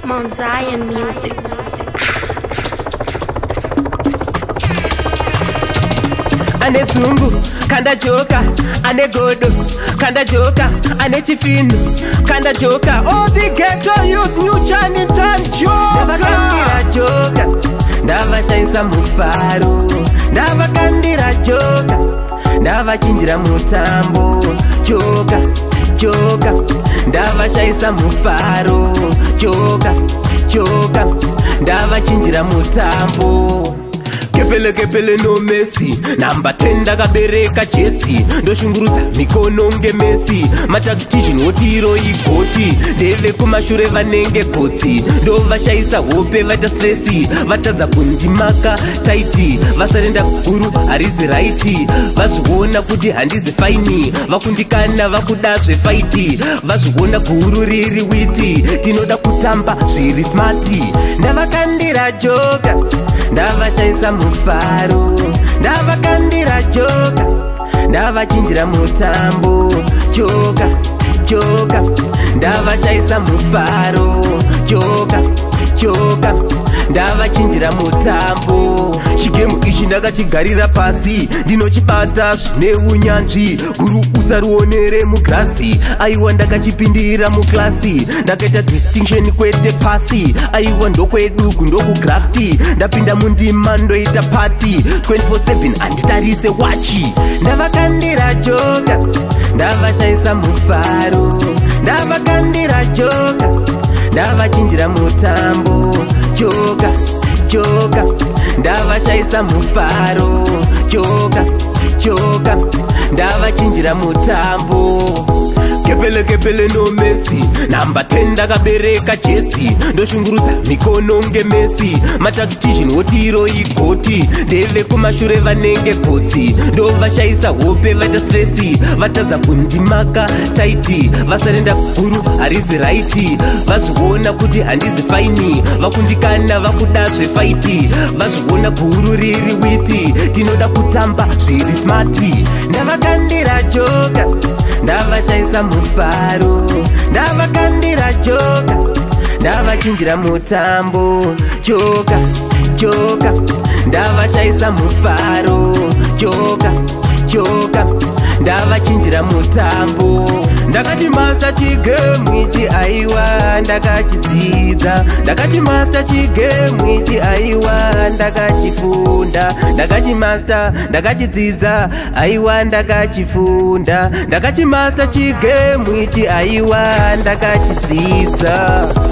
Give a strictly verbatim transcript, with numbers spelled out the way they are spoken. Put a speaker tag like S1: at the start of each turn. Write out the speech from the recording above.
S1: Mount Zion Music.
S2: Ane zungu, kanda joka, ane godo, kanda joka, ane chifinu, kanda joka. All the ghetto youth, new chani tan joka. Ndava kandira joka, ndava shaisa mufaro. Ndava kandira joka, ndava chinjira mutambo. Joka, joka, ndava shaisa mufaro. Joka, joka, ndava chinjira mutambo. Kepele kepele no Messi, namba tenda kabereka Chelsea. Ndoshungurudza mikono nge Messi, matactician wotiro igoti. Deve kumashure vanenge kotsi, ndovashaisa hope vata stressi. Vatadza kundimaka taiti, vasarenda guru harizi raiti. Vazviona kuti handizi faini, vakundikana vakuda zvefaiti. Vazviona guru riri witi, tinoda kutamba zviri smarti. Ndavakandira joka, ndavashaisa mufaro. Ndavakandira joka, ndavachinjira mutambo. Joka, joka, ndavashaisa mufaro. Joka, joka, ndavachinjira mutambo. Chigemu ichi ndakachigarira pasi, ndinochibata zvine unyanzvi. Guru usaruonere mugrasi, aiwa ndakachipindira muklasi. Ndakaita distinction kwete pasi, aiwa ndokwedu kundokugrafti. Ndapinda mundima ndoita party twenty-four seven anditarise wachi. Ndavakandira joka, ndavashaisa mufaro. Ndavakandira joka, ndavachinjira mutambo. Joka, joka, ndavashaisa mufaro. Joka, joka, ndavachinjira mutambo. Kepele kepele no Messi, namba tenda kabereka Chelsea. Ndoshungurudza mikono nge Messi, matactician wotiro igoti. Deve kumashure vanenge kotsi, ndovashaisa hope vata stressi. Vatadza kundimaka taiti, vasarenda guru harizi raiti. Vazviona kuti handizi faini, vakundikana vakuda zvefaiti. Vazviona guru riri witi, tinoda kutamba zviri smarti. Ndavakandira joka, ndavashaisa mufaro. Ndavakandira joka, ndavachinjira mutambo. Joka, joka, ndavashaisa mufaro. Joka, joka, ndavachinjira mutambo. Ndakati master chigemu ichi aiwa ndakachidzidza. Ndakati master chigemu ichi aiwa ndakachifunda. Ndakati master ndakachidzidza aiwa ndakachifunda. Ndakati master chigemu ichi aiwa ndakachidzidza.